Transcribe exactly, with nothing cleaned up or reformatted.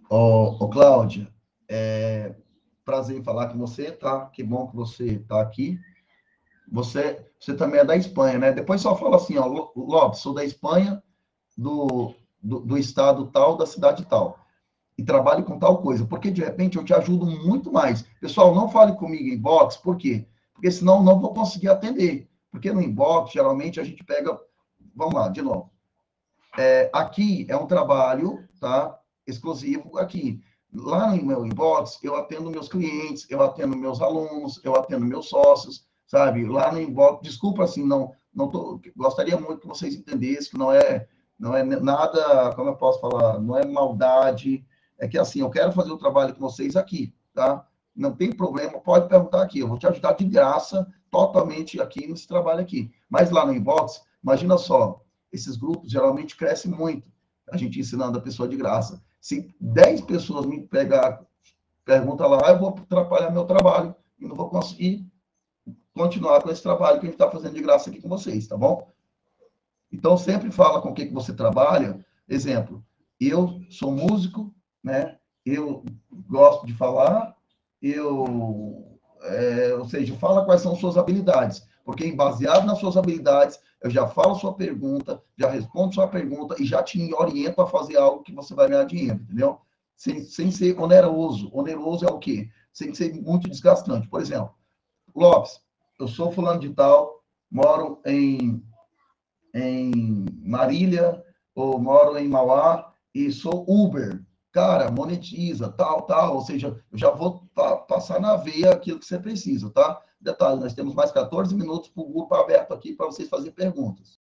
Ô, ô Cláudia, é prazer em falar com você, tá? Que bom que você está aqui. Você, você também é da Espanha, né? Depois só fala assim, ó, Lo- Lopes, sou da Espanha, do, do, do estado tal, da cidade tal, e trabalho com tal coisa, porque de repente eu te ajudo muito mais. Pessoal, não fale comigo em inbox, por quê? Porque senão eu não vou conseguir atender. Porque no inbox, geralmente, a gente pega. Vamos lá, de novo. É, aqui é um trabalho, tá? Exclusivo aqui. Lá no meu inbox, eu atendo meus clientes, eu atendo meus alunos, eu atendo meus sócios, sabe? Lá no inbox, desculpa assim, não, não tô, gostaria muito que vocês entendessem que não é, não é nada, como eu posso falar, não é maldade, é que assim, eu quero fazer o trabalho com vocês aqui, tá? Não tem problema, pode perguntar aqui, eu vou te ajudar de graça, totalmente aqui nesse trabalho aqui. Mas lá no inbox, imagina só, esses grupos geralmente crescem muito, a gente ensinando a pessoa de graça. Se dez pessoas me pegar, pergunta lá, eu vou atrapalhar meu trabalho e não vou conseguir continuar com esse trabalho que a gente está fazendo de graça aqui com vocês, tá bom? Então, sempre fala com o que, que você trabalha. Exemplo, eu sou músico, né? Eu gosto de falar, eu, é, ou seja, fala quais são suas habilidades, porque baseado nas suas habilidades, eu já falo sua pergunta, já respondo sua pergunta e já te oriento a fazer algo que você vai ganhar dinheiro, entendeu? Sem, sem ser oneroso. Oneroso é o quê? Sem ser muito desgastante. Por exemplo, Lopes, eu sou fulano de tal, moro em em Marília, ou moro em Mauá e sou Uber. Cara, monetiza, tal, tal. Ou seja, eu já vou pa passar na veia aquilo que você precisa, tá? Detalhe, nós temos mais quatorze minutos para o grupo aberto aqui para vocês fazerem perguntas.